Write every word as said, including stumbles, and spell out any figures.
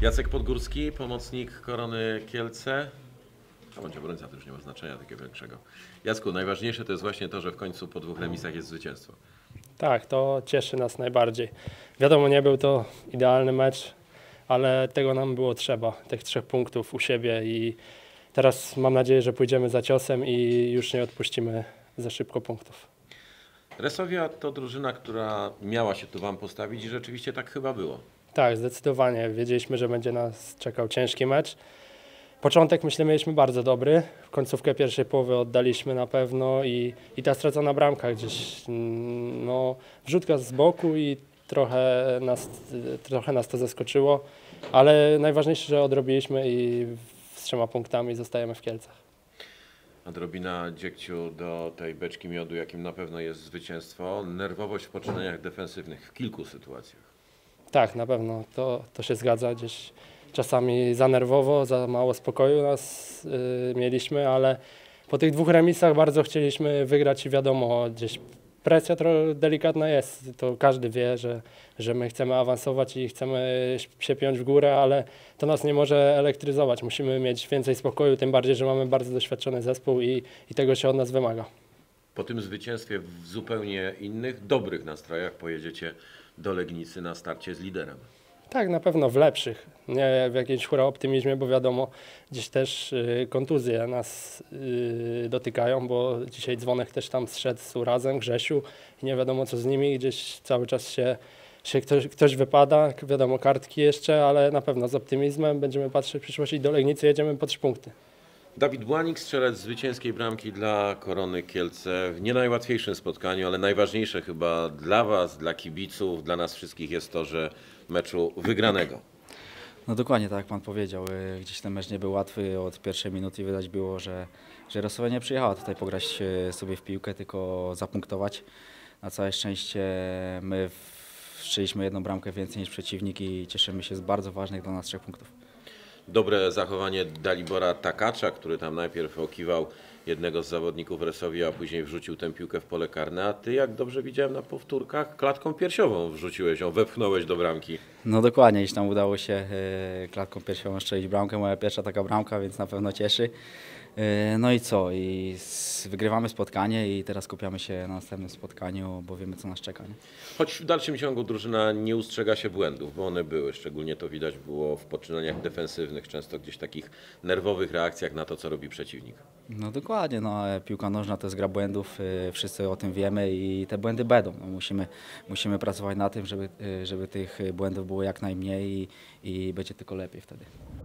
Jacek Podgórski, pomocnik Korony Kielce. A bądź obrońca, to już nie ma znaczenia takiego większego. Jacku, najważniejsze to jest właśnie to, że w końcu po dwóch remisach jest zwycięstwo. Tak, to cieszy nas najbardziej. Wiadomo, nie był to idealny mecz, ale tego nam było trzeba, tych trzech punktów u siebie i teraz mam nadzieję, że pójdziemy za ciosem i już nie odpuścimy za szybko punktów. Resowia to drużyna, która miała się tu Wam postawić i rzeczywiście tak chyba było. Tak, zdecydowanie. Wiedzieliśmy, że będzie nas czekał ciężki mecz. Początek, myślę, mieliśmy bardzo dobry. Końcówkę pierwszej połowy oddaliśmy na pewno i, i ta stracona bramka gdzieś, mm, no, wrzutka z boku i trochę nas, trochę nas to zaskoczyło, ale najważniejsze, że odrobiliśmy i z trzema punktami zostajemy w Kielcach. Odrobina dziegciu do tej beczki miodu, jakim na pewno jest zwycięstwo. Nerwowość w poczynaniach defensywnych w kilku sytuacjach. Tak, na pewno, to, to się zgadza. Gdzieś czasami za nerwowo, za mało spokoju nas y, mieliśmy, ale po tych dwóch remisach bardzo chcieliśmy wygrać i wiadomo, gdzieś presja trochę delikatna jest. To każdy wie, że, że my chcemy awansować i chcemy się piąć w górę, ale to nas nie może elektryzować. Musimy mieć więcej spokoju, tym bardziej, że mamy bardzo doświadczony zespół i, i tego się od nas wymaga. Po tym zwycięstwie w zupełnie innych, dobrych nastrojach pojedziecie do Legnicy na starcie z liderem. Tak, na pewno w lepszych, nie w jakimś hura optymizmie, bo wiadomo, gdzieś też y, kontuzje nas y, dotykają, bo dzisiaj Dzwonek też tam zszedł z urazem, Grzesiu i nie wiadomo co z nimi, gdzieś cały czas się, się ktoś, ktoś wypada, wiadomo kartki jeszcze, ale na pewno z optymizmem będziemy patrzeć w przyszłość i do Legnicy jedziemy po trzy punkty. Dawid Błanik, strzelec zwycięskiej bramki dla Korony Kielce w nie najłatwiejszym spotkaniu, ale najważniejsze chyba dla Was, dla kibiców, dla nas wszystkich jest to, że meczu wygranego. No dokładnie tak jak Pan powiedział, gdzieś ten mecz nie był łatwy, od pierwszej minuty widać było, że, że Resowia nie przyjechała tutaj pograć sobie w piłkę, tylko zapunktować. Na całe szczęście my strzeliśmy jedną bramkę więcej niż przeciwnik i cieszymy się z bardzo ważnych dla nas trzech punktów. Dobre zachowanie Dalibora Takacza, który tam najpierw okiwał jednego z zawodników Resowia, a później wrzucił tę piłkę w pole karne. A Ty, jak dobrze widziałem na powtórkach, klatką piersiową wrzuciłeś ją, wepchnąłeś do bramki. No dokładnie, jeśli tam udało się klatką piersiową strzelić bramkę, moja pierwsza taka bramka, więc na pewno cieszy. No i co? I wygrywamy spotkanie i teraz skupiamy się na następnym spotkaniu, bo wiemy co nas czeka. Nie? Choć w dalszym ciągu drużyna nie ustrzega się błędów, bo one były, szczególnie to widać było w poczynaniach defensywnych, często gdzieś takich nerwowych reakcjach na to, co robi przeciwnik. No dokładnie, no, piłka nożna to jest gra błędów, wszyscy o tym wiemy i te błędy będą. No, musimy, musimy pracować na tym, żeby, żeby tych błędów było jak najmniej i, i będzie tylko lepiej wtedy.